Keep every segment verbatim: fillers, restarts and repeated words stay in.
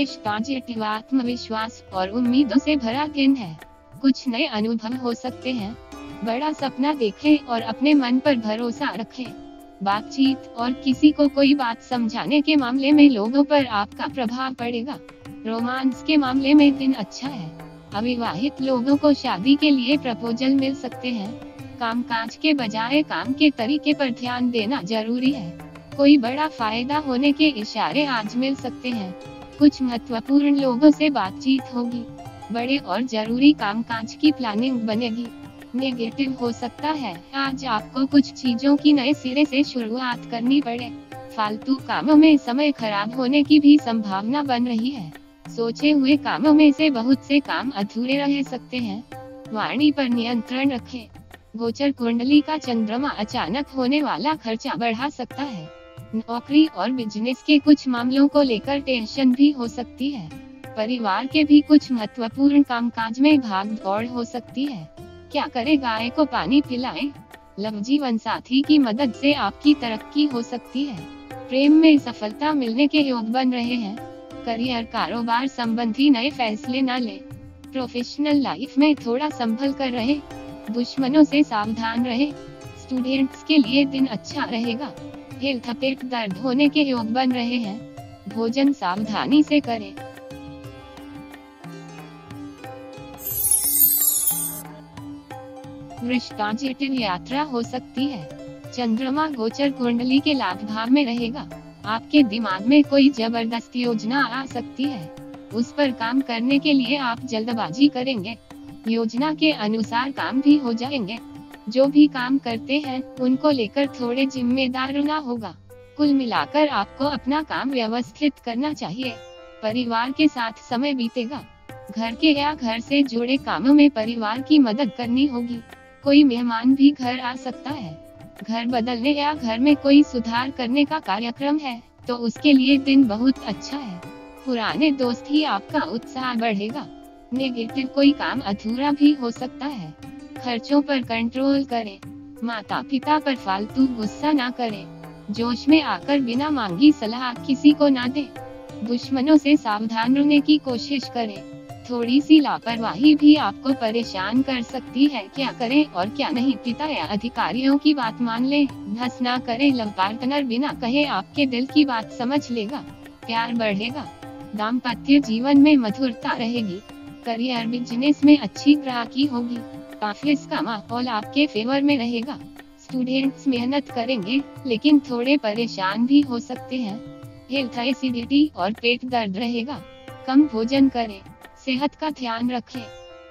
विशेष positive आत्मविश्वास और उम्मीदों से भरा दिन है। कुछ नए अनुभव हो सकते हैं। बड़ा सपना देखें और अपने मन पर भरोसा रखें। बातचीत और किसी को कोई बात समझाने के मामले में लोगों पर आपका प्रभाव पड़ेगा। रोमांस के मामले में दिन अच्छा है। अविवाहित लोगों को शादी के लिए प्रपोजल मिल सकते हैं। कामकाज के बजाय काम के तरीके पर ध्यान देना जरूरी है। कोई बड़ा फायदा होने के इशारे आज मिल सकते हैं। कुछ महत्वपूर्ण लोगों से बातचीत होगी। बड़े और जरूरी कामकाज की प्लानिंग बनेगी। नेगेटिव हो सकता है, आज आपको कुछ चीजों की नए सिरे से शुरुआत करनी पड़े। फालतू कामों में समय खराब होने की भी संभावना बन रही है। सोचे हुए कामों में से बहुत से काम अधूरे रह सकते हैं। वाणी पर नियंत्रण रखें। गोचर कुंडली का चंद्रमा अचानक होने वाला खर्चा बढ़ा सकता है। नौकरी और बिजनेस के कुछ मामलों को लेकर टेंशन भी हो सकती है। परिवार के भी कुछ महत्वपूर्ण कामकाज में भाग दौड़ हो सकती है। क्या करें, गाय को पानी पिलाएं। लव जीवन साथी की मदद से आपकी तरक्की हो सकती है। प्रेम में सफलता मिलने के योग बन रहे हैं। करियर कारोबार संबंधी नए फैसले न लें। प्रोफेशनल लाइफ में थोड़ा संभल कर रहे। दुश्मनों से सावधान रहे। स्टूडेंट्स के लिए दिन अच्छा रहेगा। हेल्थ पेट दर्द होने के योग बन रहे हैं। भोजन सावधानी से करें। वृश्चिक जटिल यात्रा हो सकती है। चंद्रमा गोचर कुंडली के लाभ भाव में रहेगा। आपके दिमाग में कोई जबरदस्त योजना आ सकती है। उस पर काम करने के लिए आप जल्दबाजी करेंगे। योजना के अनुसार काम भी हो जाएंगे। जो भी काम करते हैं उनको लेकर थोड़े जिम्मेदार रहना होगा। कुल मिलाकर आपको अपना काम व्यवस्थित करना चाहिए। परिवार के साथ समय बीतेगा। घर के या घर से जुड़े कामों में परिवार की मदद करनी होगी। कोई मेहमान भी घर आ सकता है। घर बदलने या घर में कोई सुधार करने का कार्यक्रम है तो उसके लिए दिन बहुत अच्छा है। पुराने दोस्त ही आपका उत्साह बढ़ेगा। नेगेटिव कोई काम अधूरा भी हो सकता है। खर्चों पर कंट्रोल करें। माता पिता पर फालतू गुस्सा ना करें। जोश में आकर बिना मांगी सलाह किसी को ना दें। दुश्मनों से सावधान रहने की कोशिश करें। थोड़ी सी लापरवाही भी आपको परेशान कर सकती है। क्या करें और क्या नहीं, पिता या अधिकारियों की बात मान लें। धस ना करें। लव पार्टनर बिना कहे आपके दिल की बात समझ लेगा। प्यार बढ़ेगा। दाम्पत्य जीवन में मधुरता रहेगी। करियर बिजनेस में अच्छी ग्राहकी होगी। ऑफिस का माहौल आपके फेवर में रहेगा। स्टूडेंट्स मेहनत करेंगे लेकिन थोड़े परेशान भी हो सकते हैं। हेल्थ एसिडिटी और पेट दर्द रहेगा। कम भोजन करें। सेहत का ध्यान रखें।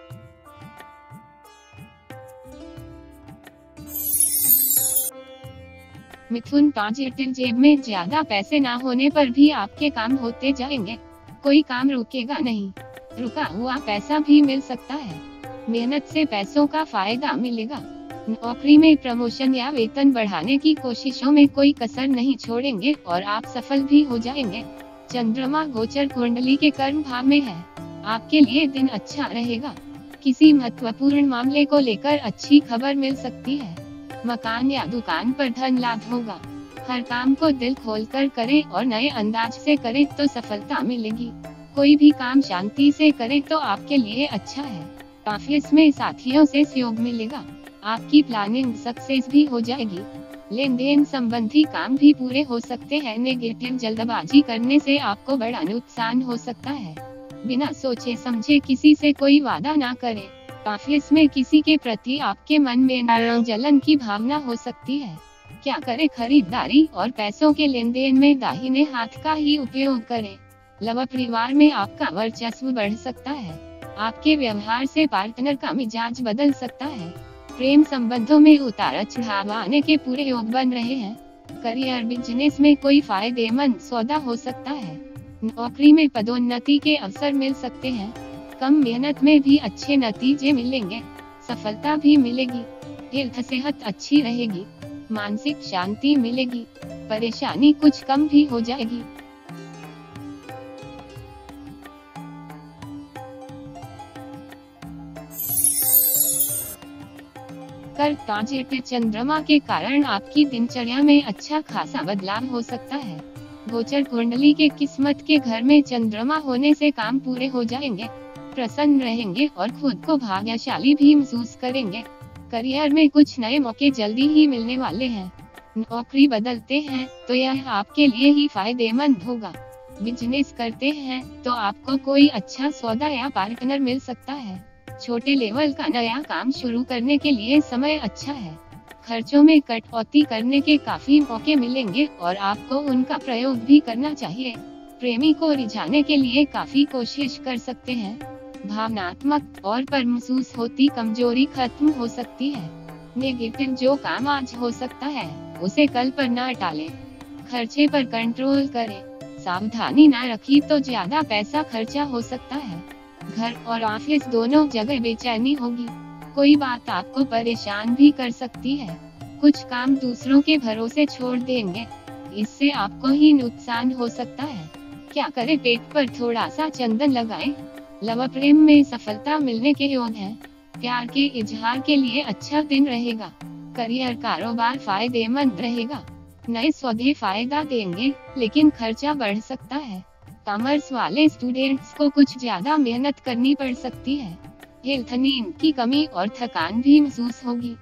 मिथुन पॉजिटिव, जेब में ज्यादा पैसे ना होने पर भी आपके काम होते जाएंगे। कोई काम रुकेगा नहीं। रुका हुआ पैसा भी मिल सकता है। मेहनत से पैसों का फायदा मिलेगा। नौकरी में प्रमोशन या वेतन बढ़ाने की कोशिशों में कोई कसर नहीं छोड़ेंगे और आप सफल भी हो जाएंगे। चंद्रमा गोचर कुंडली के कर्म भाव में है। आपके लिए दिन अच्छा रहेगा। किसी महत्वपूर्ण मामले को लेकर अच्छी खबर मिल सकती है। मकान या दुकान पर धन लाभ होगा। हर काम को दिल खोलकर करें और नए अंदाज से करें तो सफलता मिलेगी। कोई भी काम शांति से करें तो आपके लिए अच्छा है। ऑफिस में साथियों से सहयोग मिलेगा। आपकी प्लानिंग सक्सेस भी हो जाएगी। लेन देन संबंधी काम भी पूरे हो सकते हैं। नेगेटिव, जल्दबाजी करने से आपको बड़ा नुकसान हो सकता है। बिना सोचे समझे किसी से कोई वादा ना करें। ऑफिस में किसी के प्रति आपके मन में नाराज जलन की भावना हो सकती है। क्या करें, खरीदारी और पैसों के लेन देन में दाहिने हाथ का ही उपयोग करें। लव परिवार में आपका वर्चस्व बढ़ सकता है। आपके व्यवहार से पार्टनर का मिजाज बदल सकता है। प्रेम संबंधों में उतार चढ़ाव आने के पूरे योग बन रहे हैं। करियर बिजनेस में कोई फायदेमंद सौदा हो सकता है। नौकरी में पदोन्नति के अवसर मिल सकते हैं। कम मेहनत में भी अच्छे नतीजे मिलेंगे। सफलता भी मिलेगी। हेल्थ सेहत अच्छी रहेगी। मानसिक शांति मिलेगी। परेशानी कुछ कम भी हो जाएगी। कर पॉजिटिव, चंद्रमा के कारण आपकी दिनचर्या में अच्छा खासा बदलाव हो सकता है। गोचर कुंडली के किस्मत के घर में चंद्रमा होने से काम पूरे हो जाएंगे, प्रसन्न रहेंगे और खुद को भाग्यशाली भी महसूस करेंगे। करियर में कुछ नए मौके जल्दी ही मिलने वाले हैं। नौकरी बदलते हैं तो यह आपके लिए ही फायदेमंद होगा। बिजनेस करते हैं तो आपको कोई अच्छा सौदा या पार्टनर मिल सकता है। छोटे लेवल का नया काम शुरू करने के लिए समय अच्छा है। खर्चों में कटौती करने के काफी मौके मिलेंगे और आपको उनका प्रयोग भी करना चाहिए। प्रेमी को रिझाने के लिए काफी कोशिश कर सकते हैं। भावनात्मक तौर पर महसूस होती कमजोरी खत्म हो सकती है। नेगेटिव जो काम आज हो सकता है उसे कल पर न टालें। खर्चे पर कंट्रोल करें। सावधानी न रखी तो ज्यादा पैसा खर्चा हो सकता है। घर और ऑफिस दोनों जगह बेचैनी होगी। कोई बात आपको परेशान भी कर सकती है। कुछ काम दूसरों के भरोसे छोड़ देंगे, इससे आपको ही नुकसान हो सकता है। क्या करें? पेट पर थोड़ा सा चंदन लगाएं। लव प्रेम में सफलता मिलने के योग हैं। प्यार के इजहार के लिए अच्छा दिन रहेगा। करियर कारोबार फायदेमंद रहेगा। नए सौदे फायदा देंगे, लेकिन खर्चा बढ़ सकता है। कॉमर्स वाले स्टूडेंट्स को कुछ ज्यादा मेहनत करनी पड़ सकती है। हेल्थ, नींद की कमी और थकान भी महसूस होगी।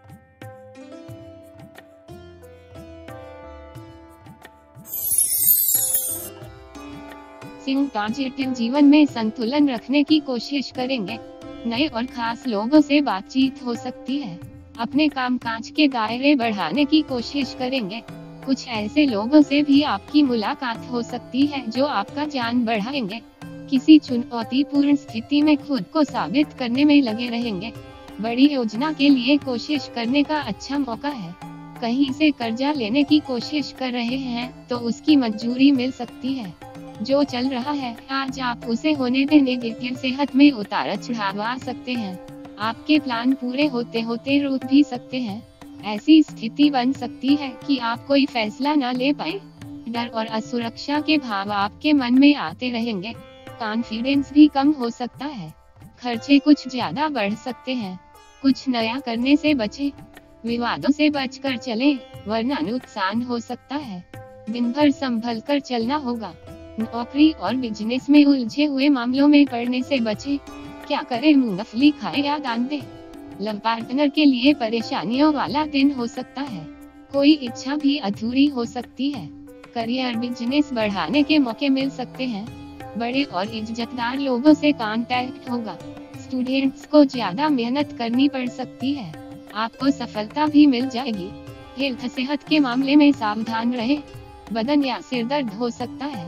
सिंह पॉजिटिव जीवन में संतुलन रखने की कोशिश करेंगे। नए और खास लोगों से बातचीत हो सकती है। अपने कामकाज के दायरे बढ़ाने की कोशिश करेंगे। कुछ ऐसे लोगों से भी आपकी मुलाकात हो सकती है जो आपका ज्ञान बढ़ाएंगे। किसी चुनौतीपूर्ण स्थिति में खुद को साबित करने में लगे रहेंगे। बड़ी योजना के लिए कोशिश करने का अच्छा मौका है। कहीं से कर्जा लेने की कोशिश कर रहे हैं तो उसकी मंजूरी मिल सकती है। जो चल रहा है आज आप उसे होने दें। नेगेटिव सेहत में उतार चढ़ाव आ सकते हैं। आपके प्लान पूरे होते होते रुक भी सकते हैं। ऐसी स्थिति बन सकती है कि आप कोई फैसला न ले पाए। डर और असुरक्षा के भाव आपके मन में आते रहेंगे। कॉन्फिडेंस भी कम हो सकता है। खर्चे कुछ ज्यादा बढ़ सकते हैं। कुछ नया करने से बचें। विवादों से बचकर चलें, वरना नुकसान हो सकता है। दिन भर संभल कर चलना होगा। नौकरी और बिजनेस में उलझे हुए मामलों में पड़ने से बचें। क्या करें? मूंगफली खाएं या दान दें। लव पार्टनर के लिए परेशानियों वाला दिन हो सकता है। कोई इच्छा भी अधूरी हो सकती है। करियर, बिजनेस बढ़ाने के मौके मिल सकते हैं। बड़े और इज्जतदार लोगों से कांटेक्ट होगा। स्टूडेंट्स को ज्यादा मेहनत करनी पड़ सकती है। आपको सफलता भी मिल जाएगी। हेल्थ, सेहत के मामले में सावधान रहें। बदन या सिर दर्द हो सकता है।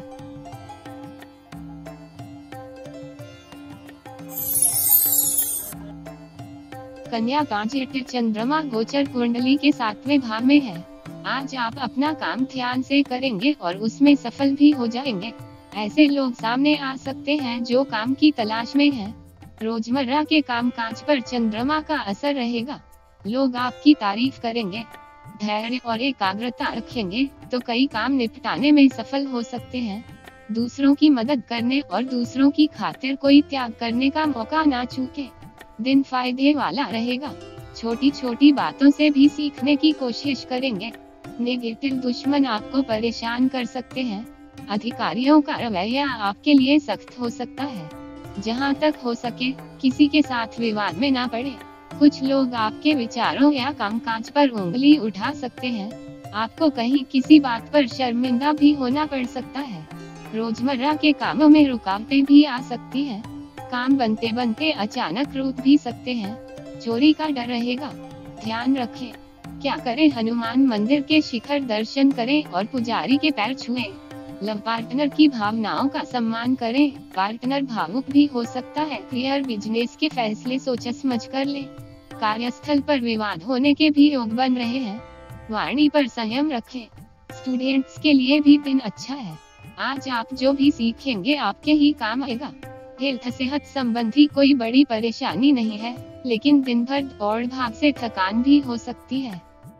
कन्या पॉजिटिव चंद्रमा गोचर कुंडली के सातवें भाव में है। आज आप अपना काम ध्यान से करेंगे और उसमें सफल भी हो जाएंगे। ऐसे लोग सामने आ सकते हैं जो काम की तलाश में हैं। रोजमर्रा के कामकाज पर चंद्रमा का असर रहेगा। लोग आपकी तारीफ करेंगे। धैर्य और एकाग्रता रखेंगे तो कई काम निपटाने में सफल हो सकते हैं। दूसरों की मदद करने और दूसरों की खातिर कोई त्याग करने का मौका ना चूके। दिन फायदे वाला रहेगा। छोटी छोटी बातों से भी सीखने की कोशिश करेंगे। नेगेटिव दुश्मन आपको परेशान कर सकते हैं। अधिकारियों का रवैया आपके लिए सख्त हो सकता है। जहां तक हो सके किसी के साथ विवाद में ना पड़े। कुछ लोग आपके विचारों या कामकाज पर उंगली उठा सकते हैं। आपको कहीं किसी बात पर शर्मिंदा भी होना पड़ सकता है। रोजमर्रा के कामों में रुकावटें भी आ सकती हैं। काम बनते बनते अचानक रुक भी सकते हैं। चोरी का डर रहेगा। ध्यान रखें। क्या करें? हनुमान मंदिर के शिखर दर्शन करें और पुजारी के पैर छुएं। लव पार्टनर की भावनाओं का सम्मान करें। पार्टनर भावुक भी हो सकता है। करियर, बिजनेस के फैसले सोच समझ कर लें। कार्यस्थल पर विवाद होने के भी योग बन रहे हैं। वाणी पर संयम रखें। स्टूडेंट्स के लिए भी दिन अच्छा है। आज आप जो भी सीखेंगे आपके ही काम आएगा। हेल्थ, सेहत संबंधी कोई बड़ी परेशानी नहीं है, लेकिन दिन भर दौड़ भाग से थकान भी हो सकती है।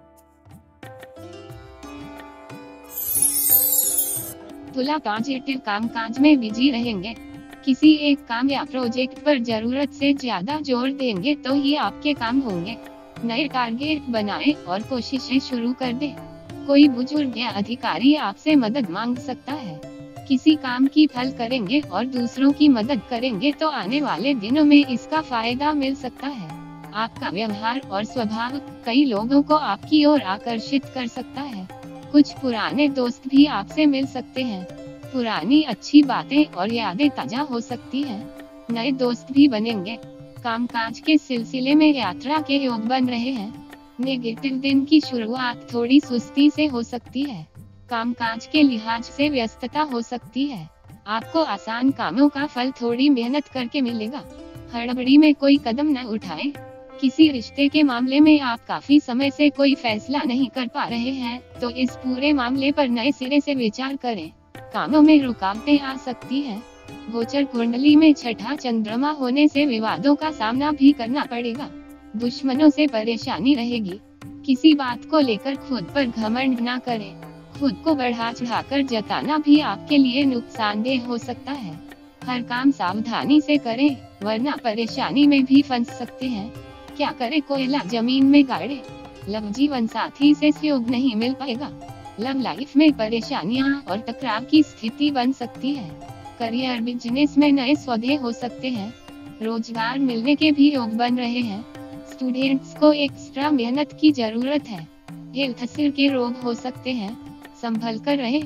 तुला पॉजिटिव कामकाज में बिजी रहेंगे। किसी एक काम या प्रोजेक्ट पर जरूरत से ज्यादा जोर देंगे तो ही आपके काम होंगे। नए टारगेट बनाएं और कोशिशें शुरू कर दें। कोई बुजुर्ग या अधिकारी आपसे मदद मांग सकता है। किसी काम की फल करेंगे और दूसरों की मदद करेंगे तो आने वाले दिनों में इसका फायदा मिल सकता है। आपका व्यवहार और स्वभाव कई लोगों को आपकी ओर आकर्षित कर सकता है। कुछ पुराने दोस्त भी आपसे मिल सकते हैं। पुरानी अच्छी बातें और यादें ताजा हो सकती हैं। नए दोस्त भी बनेंगे। कामकाज के सिलसिले में यात्रा के योग बन रहे हैं। नेगेटिव दिन की शुरुआत थोड़ी सुस्ती से हो सकती है। कामकाज के लिहाज से व्यस्तता हो सकती है। आपको आसान कामों का फल थोड़ी मेहनत करके मिलेगा। हड़बड़ी में कोई कदम न उठाएं। किसी रिश्ते के मामले में आप काफी समय से कोई फैसला नहीं कर पा रहे हैं, तो इस पूरे मामले पर नए सिरे से विचार करें। कामों में रुकावटें आ सकती हैं। गोचर कुंडली में छठा चंद्रमा होने से विवादों का सामना भी करना पड़ेगा। दुश्मनों से परेशानी रहेगी। किसी बात को लेकर खुद पर घमंड न करें। खुद को बढ़ा चढ़ाकर जताना भी आपके लिए नुकसानदेह हो सकता है। हर काम सावधानी से करें, वरना परेशानी में भी फंस सकते हैं। क्या करे, कोयला जमीन में गाड़े। लव जीवन साथी से सहयोग नहीं मिल पाएगा। लव लाइफ में परेशानियां और टकराव की स्थिति बन सकती है। करियर बिजनेस में नए सौदे हो सकते हैं। रोजगार मिलने के भी योग बन रहे हैं। स्टूडेंट्स को एक्स्ट्रा मेहनत की जरूरत है। हेल्थ सिर के रोग हो सकते हैं, संभल कर रहे।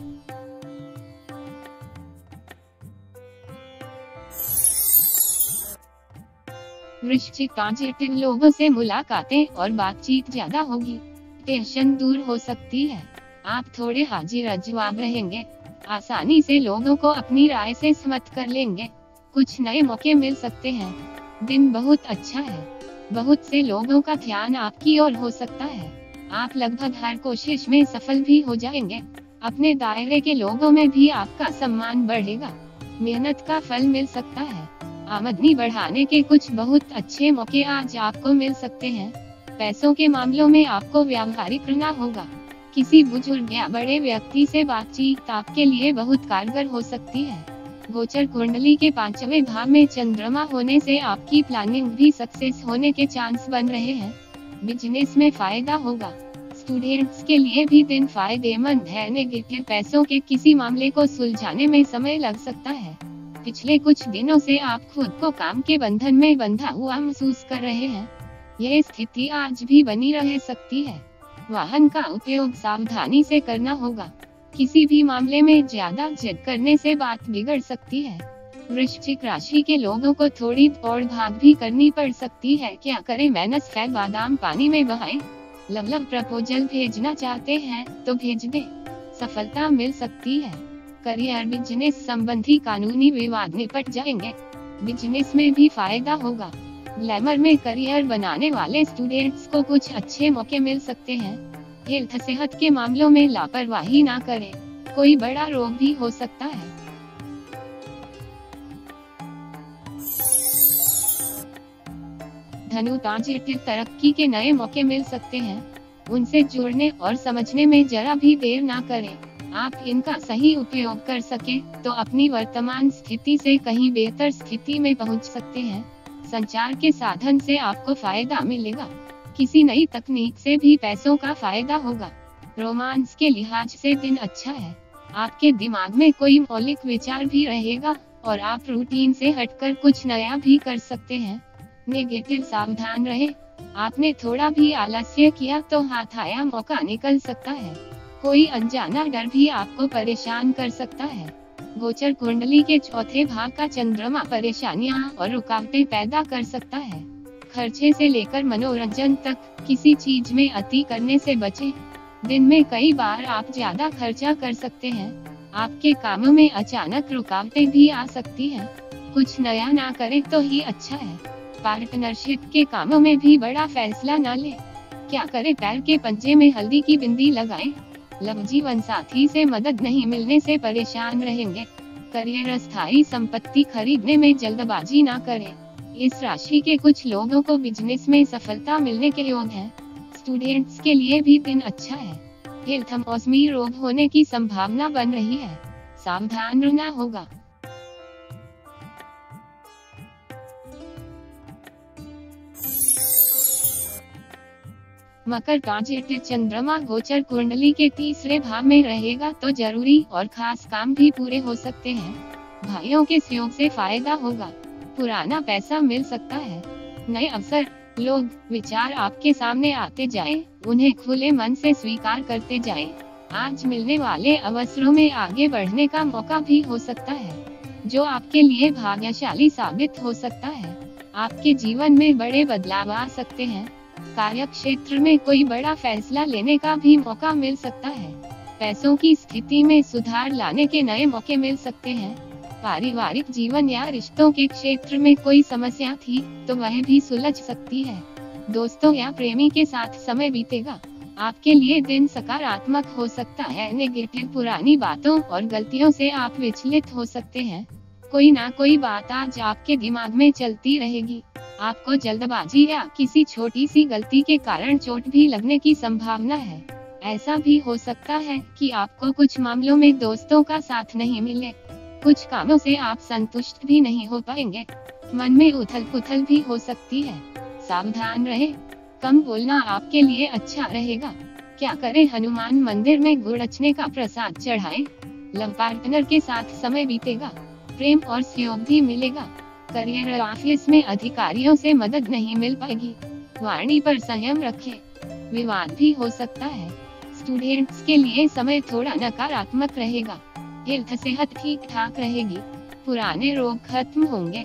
वृश्चिक, पॉजिटिव लोगों से मुलाकातें और बातचीत ज्यादा होगी। टेंशन दूर हो सकती है। आप थोड़े हाजिर जवाब रहेंगे। आसानी से लोगों को अपनी राय से सहमत कर लेंगे। कुछ नए मौके मिल सकते हैं। दिन बहुत अच्छा है। बहुत से लोगों का ध्यान आपकी ओर हो सकता है। आप लगभग हर कोशिश में सफल भी हो जाएंगे। अपने दायरे के लोगों में भी आपका सम्मान बढ़ेगा। मेहनत का फल मिल सकता है। आमदनी बढ़ाने के कुछ बहुत अच्छे मौके आज आपको मिल सकते हैं। पैसों के मामलों में आपको व्यावहारिक रहना होगा। किसी बुजुर्ग या बड़े व्यक्ति से बातचीत आपके लिए बहुत कारगर हो सकती है। गोचर कुंडली के पांचवें भाव में चंद्रमा होने से आपकी प्लानिंग भी सक्सेस होने के चांस बन रहे हैं। बिजनेस में फायदा होगा। स्टूडेंट्स के लिए भी दिन फायदेमंद है। नेगेटिव पैसों के किसी मामले को सुलझाने में समय लग सकता है। पिछले कुछ दिनों से आप खुद को काम के बंधन में बंधा हुआ महसूस कर रहे हैं। यह स्थिति आज भी बनी रह सकती है। वाहन का उपयोग सावधानी से करना होगा। किसी भी मामले में ज्यादा जिद करने से बात बिगड़ सकती है। वृश्चिक राशि के लोगों को थोड़ी दौड़ भाग भी करनी पड़ सकती है। क्या करें, मेहनत फैल बादाम पानी में बहाएं। लव लव प्रपोजल भेजना चाहते हैं तो भेज दें, सफलता मिल सकती है। करियर बिजनेस संबंधी कानूनी विवाद निपट जाएंगे। बिजनेस में भी फायदा होगा। ग्लैमर में करियर बनाने वाले स्टूडेंट्स को कुछ अच्छे मौके मिल सकते हैं। हेल्थ सेहत के मामलों में लापरवाही ना करें। कोई बड़ा रोग भी हो सकता है। धनु, पॉजिटिव तरक्की के नए मौके मिल सकते हैं। उनसे जुड़ने और समझने में जरा भी देर ना करें। आप इनका सही उपयोग कर सके तो अपनी वर्तमान स्थिति से कहीं बेहतर स्थिति में पहुंच सकते हैं। संचार के साधन से आपको फायदा मिलेगा। किसी नई तकनीक से भी पैसों का फायदा होगा। रोमांस के लिहाज से दिन अच्छा है। आपके दिमाग में कोई मौलिक विचार भी रहेगा और आप रूटीन से हटकर कुछ नया भी कर सकते हैं। नेगेटिव, सावधान रहे। आपने थोड़ा भी आलस्य किया तो हाथ आया मौका निकल सकता है। कोई अनजाना डर भी आपको परेशान कर सकता है। गोचर कुंडली के चौथे भाव का चंद्रमा परेशानियां और रुकावटें पैदा कर सकता है। खर्चे से लेकर मनोरंजन तक किसी चीज में अति करने से बचें। दिन में कई बार आप ज्यादा खर्चा कर सकते हैं। आपके कामों में अचानक रुकावटें भी आ सकती हैं। कुछ नया ना करें तो ही अच्छा है। पार्टनरशिप के कामों में भी बड़ा फैसला ना लें। क्या करें, पैर के पंजे में हल्दी की बिंदी लगाएं। लव जीवन साथी से मदद नहीं मिलने से परेशान रहेंगे। करियर, अस्थायी संपत्ति खरीदने में जल्दबाजी ना करें। इस राशि के कुछ लोगों को बिजनेस में सफलता मिलने के योग हैं। स्टूडेंट्स के लिए भी दिन अच्छा है। हेल्थ, मौसमी रोग होने की संभावना बन रही है। सावधान रहना होगा। मकर ट्रांजिट चंद्रमा गोचर कुंडली के तीसरे भाव में रहेगा तो जरूरी और खास काम भी पूरे हो सकते हैं। भाइयों के सहयोग से फायदा होगा, पुराना पैसा मिल सकता है। नए अवसर, लोग, विचार आपके सामने आते जाए, उन्हें खुले मन से स्वीकार करते जाए। आज मिलने वाले अवसरों में आगे बढ़ने का मौका भी हो सकता है, जो आपके लिए भाग्यशाली साबित हो सकता है। आपके जीवन में बड़े बदलाव आ सकते हैं। कार्य क्षेत्र में कोई बड़ा फैसला लेने का भी मौका मिल सकता है। पैसों की स्थिति में सुधार लाने के नए मौके मिल सकते हैं। पारिवारिक जीवन या रिश्तों के क्षेत्र में कोई समस्या थी तो वह भी सुलझ सकती है। दोस्तों या प्रेमी के साथ समय बीतेगा। आपके लिए दिन सकारात्मक हो सकता है। नेगेटिव पुरानी बातों और गलतियों से आप विचलित हो सकते हैं। कोई ना कोई बात आज आपके दिमाग में चलती रहेगी। आपको जल्दबाजी या किसी छोटी सी गलती के कारण चोट भी लगने की संभावना है। ऐसा भी हो सकता है कि आपको कुछ मामलों में दोस्तों का साथ नहीं मिले। कुछ कामों से आप संतुष्ट भी नहीं हो पाएंगे। मन में उथल पुथल भी हो सकती है। सावधान रहें। कम बोलना आपके लिए अच्छा रहेगा। क्या करें? हनुमान मंदिर में गुड़ अचने का प्रसाद चढ़ाएं। लव पार्टनर के साथ समय बीतेगा। प्रेम और सहयोग भी मिलेगा। करियर ऑफिस में अधिकारियों से मदद नहीं मिल पाएगी। वाणी पर संयम रखें। विवाद भी हो सकता है। स्टूडेंट्स के लिए समय थोड़ा नकारात्मक रहेगा। हेल्थ सेहत ठीक ठाक रहेगी। पुराने रोग खत्म होंगे।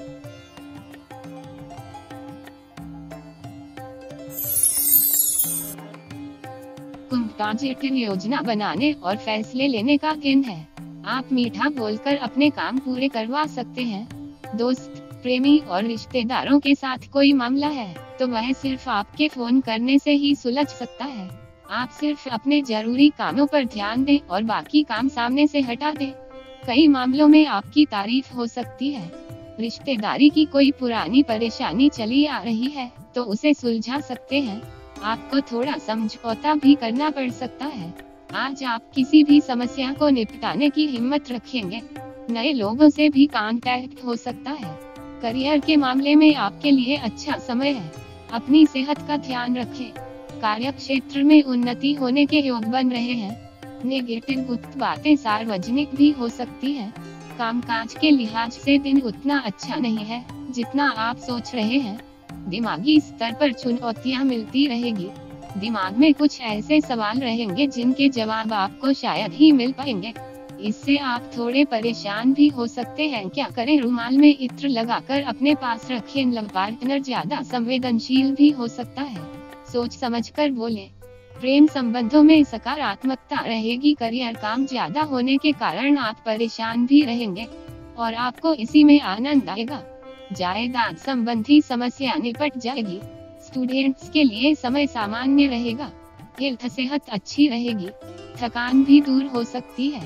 कुंभ ट्रांजिट योजना बनाने और फैसले लेने का दिन है। आप मीठा बोलकर अपने काम पूरे करवा सकते हैं। दोस्त, प्रेमी और रिश्तेदारों के साथ कोई मामला है तो वह सिर्फ आपके फोन करने से ही सुलझ सकता है। आप सिर्फ अपने जरूरी कामों पर ध्यान दें और बाकी काम सामने से हटा दें। कई मामलों में आपकी तारीफ हो सकती है। रिश्तेदारी की कोई पुरानी परेशानी चली आ रही है तो उसे सुलझा सकते हैं। आपको थोड़ा समझौता भी करना पड़ सकता है। आज आप किसी भी समस्या को निपटाने की हिम्मत रखेंगे। नए लोगों से भी कांटेक्ट हो सकता है। करियर के मामले में आपके लिए अच्छा समय है। अपनी सेहत का ध्यान रखें। कार्य क्षेत्र में उन्नति होने के योग बन रहे हैं। नेगेटिव गुप्त बातें सार्वजनिक भी हो सकती हैं। कामकाज के लिहाज से दिन उतना अच्छा नहीं है जितना आप सोच रहे हैं। दिमागी स्तर पर चुनौतियां मिलती रहेगी। दिमाग में कुछ ऐसे सवाल रहेंगे जिनके जवाब आपको शायद ही मिल पाएंगे। इससे आप थोड़े परेशान भी हो सकते हैं। क्या करें? रुमाल में इत्र लगाकर अपने पास रखें। लव पार्टनर ज्यादा संवेदनशील भी हो सकता है। सोच समझकर बोलें। प्रेम संबंधों में सकारात्मकता रहेगी। करियर काम ज्यादा होने के कारण आप परेशान भी रहेंगे और आपको इसी में आनंद आएगा। जायदाद संबंधी समस्या निपट जाएगी। स्टूडेंट्स के लिए समय सामान्य रहेगा। हेल्थ सेहत अच्छी रहेगी। थकान भी दूर हो सकती है।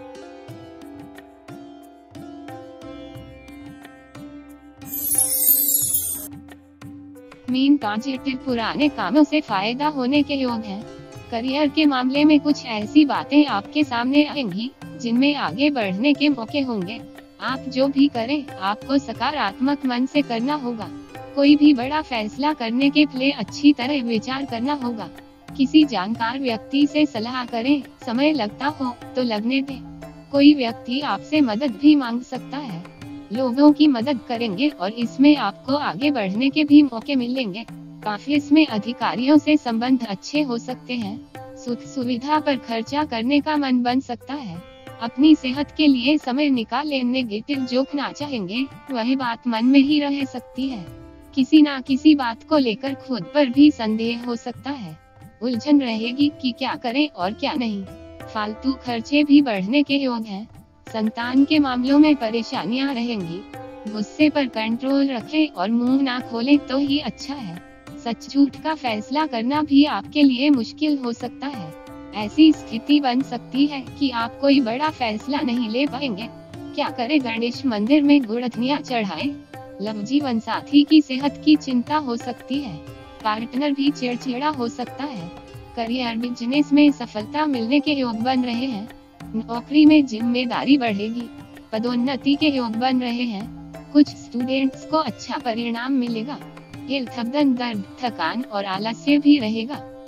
मीन ट्रांजिट पुराने कामों से फायदा होने के योग हैं। करियर के मामले में कुछ ऐसी बातें आपके सामने आएंगी जिनमें आगे बढ़ने के मौके होंगे। आप जो भी करें आपको सकारात्मक मन से करना होगा। कोई भी बड़ा फैसला करने के लिए अच्छी तरह विचार करना होगा। किसी जानकार व्यक्ति से सलाह करें। समय लगता हो तो लगने दें। कोई व्यक्ति आपसे मदद भी मांग सकता है। लोगों की मदद करेंगे और इसमें आपको आगे बढ़ने के भी मौके मिलेंगे। ऑफिस में अधिकारियों से संबंध अच्छे हो सकते हैं। सुख सुविधा पर खर्चा करने का मन बन सकता है। अपनी सेहत के लिए समय निकालें। नेगेटिव जो ना चाहेंगे वही बात मन में ही रह सकती है। किसी ना किसी बात को लेकर खुद पर भी संदेह हो सकता है। उलझन रहेगी कि क्या करें और क्या नहीं। फालतू खर्चे भी बढ़ने के योग हैं। संतान के मामलों में परेशानियां रहेंगी। गुस्से पर कंट्रोल रखें और मुंह ना खोलें तो ही अच्छा है। सच झूठ का फैसला करना भी आपके लिए मुश्किल हो सकता है। ऐसी स्थिति बन सकती है कि आप कोई बड़ा फैसला नहीं ले पाएंगे। क्या करें? गणेश मंदिर में गुड़धनिया चढ़ाएं। लव जीवन साथी की सेहत की चिंता हो सकती है। पार्टनर भी चिड़चिड़ा हो सकता है। करियर बिजनेस में सफलता मिलने के योग बन रहे हैं। नौकरी में जिम्मेदारी बढ़ेगी। पदोन्नति के योग बन रहे हैं। कुछ स्टूडेंट्स को अच्छा परिणाम मिलेगा। हेल्थ बदन दर्द, थकान और आलस्य भी रहेगा।